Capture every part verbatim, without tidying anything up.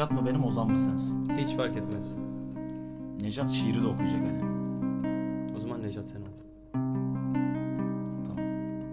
Nejat mı benim, Ozan mı sensin? Hiç fark etmez. Nejat şiiri de okuyacak hani. O zaman Nejat sen ol. Tamam.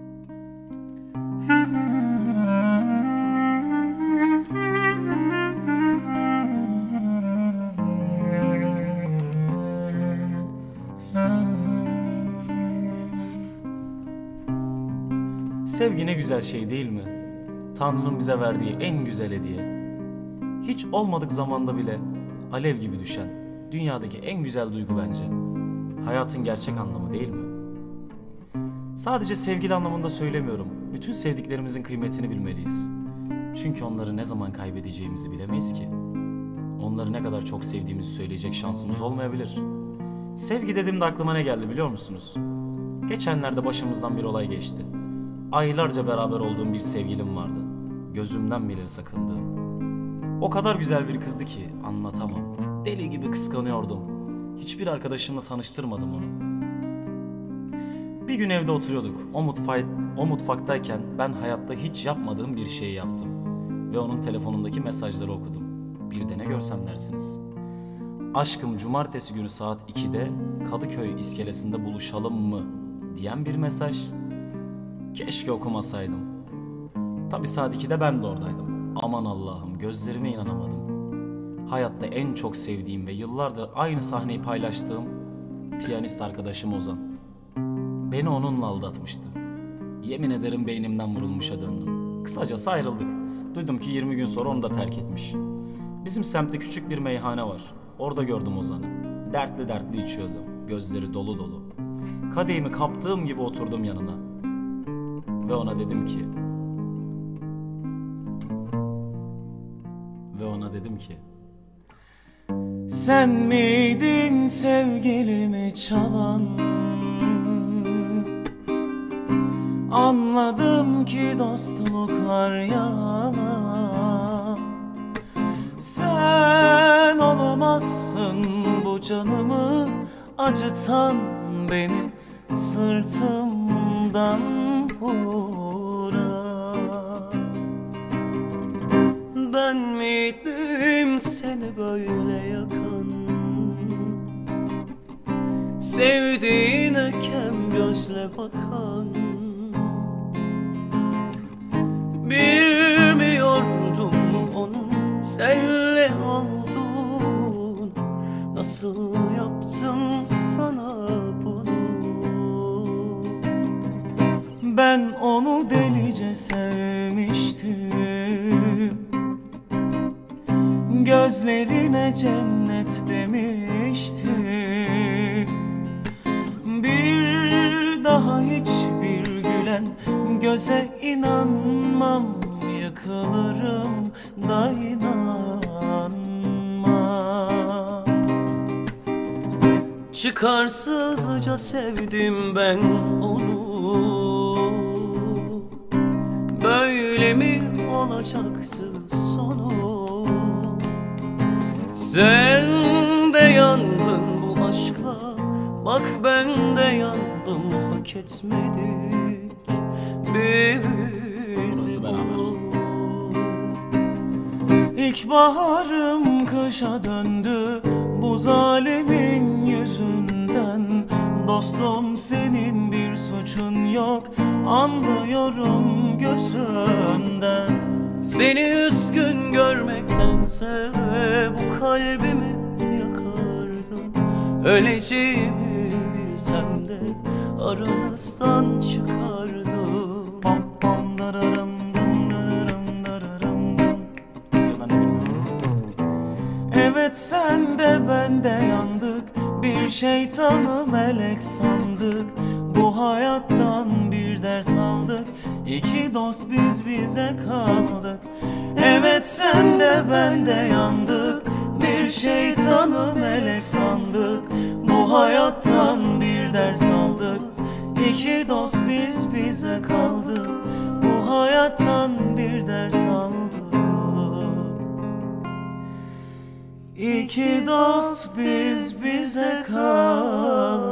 Sevgi ne güzel şey değil mi? Tanrı'nın bize verdiği en güzel hediye. Hiç olmadık zamanda bile alev gibi düşen, dünyadaki en güzel duygu bence. Hayatın gerçek anlamı değil mi? Sadece sevgili anlamında söylemiyorum. Bütün sevdiklerimizin kıymetini bilmeliyiz. Çünkü onları ne zaman kaybedeceğimizi bilemeyiz ki. Onları ne kadar çok sevdiğimizi söyleyecek şansımız olmayabilir. Sevgi dediğimde aklıma ne geldi biliyor musunuz? Geçenlerde başımızdan bir olay geçti. Aylarca beraber olduğum bir sevgilim vardı. Gözümden bile sakındığım. O kadar güzel bir kızdı ki anlatamam. Deli gibi kıskanıyordum. Hiçbir arkadaşımla tanıştırmadım onu. Bir gün evde oturuyorduk. O, mutfa o mutfaktayken ben hayatta hiç yapmadığım bir şeyi yaptım. Ve onun telefonundaki mesajları okudum. Bir de ne görsem dersiniz. Aşkım cumartesi günü saat ikide Kadıköy iskelesinde buluşalım mı diyen bir mesaj. Keşke okumasaydım. Tabii saat ikide ben de oradaydım. Aman Allah'ım, gözlerime inanamadım. Hayatta en çok sevdiğim ve yıllardır aynı sahneyi paylaştığım piyanist arkadaşım Ozan. Beni onunla aldatmıştı. Yemin ederim beynimden vurulmuşa döndüm. Kısacası ayrıldık. Duydum ki yirmi gün sonra onu da terk etmiş. Bizim semtte küçük bir meyhane var. Orada gördüm Ozan'ı. Dertli dertli içiyordu. Gözleri dolu dolu. Kadehimi kaptığım gibi oturdum yanına. Ve ona dedim ki... Ve ona dedim ki... Sen miydin sevgilimi çalan? Anladım ki dostluklar yalan. Sen olamazsın bu canımı acıtan, beni sırtımdan vuran. Ben miydim seni böyle yakan? Sevdiğine kem gözle bakan. Bilmiyordum onun senle olduğunu. Nasıl yaptım sana bunu? Ben onu delice sevmiştim. Gözlerine cennet demiştim. Bir daha hiçbir gülen göze inanmam. Yıkılırım da inanmam. Çıkarsızca sevdim ben onu. Böyle mi olacaktı sonu? Sen de yandın bu aşkla, bak ben de yandım. Hak etmedik biz bunu. İlk baharım kışa döndü bu zalimin yüzünden. Dostum senin bir suçun yok, anlıyorum gözünden. Seni üzgün görmektense bu kalbimi yakardım. Öleceğimi bilsem de aranızdan çıkardım. Pam pam dararam dum dararam dararam dum. Evet sen de ben de yandık, bir şeytanı melek sandık. Bu hayattan bir ders aldık, İki dost biz bize kaldık. Evet sen de ben de yandık, bir şeytanı melek sandık. Bu hayattan bir ders aldık, İki dost biz bize kaldık. Bu hayattan bir ders aldık, İki dost biz bize kaldık.